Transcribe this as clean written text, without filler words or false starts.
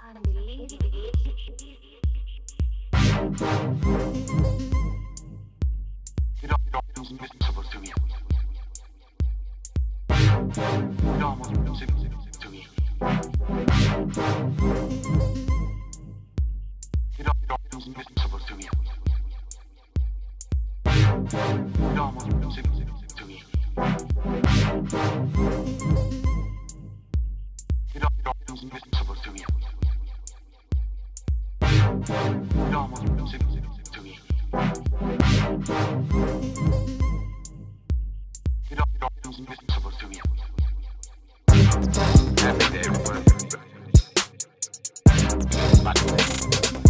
It isn't visible to me. It almost invisible to me. It isn't visible to me. It almost invisible to me. It isn't visible to me. It almost invisible to me. It isn't visible to me. Every day,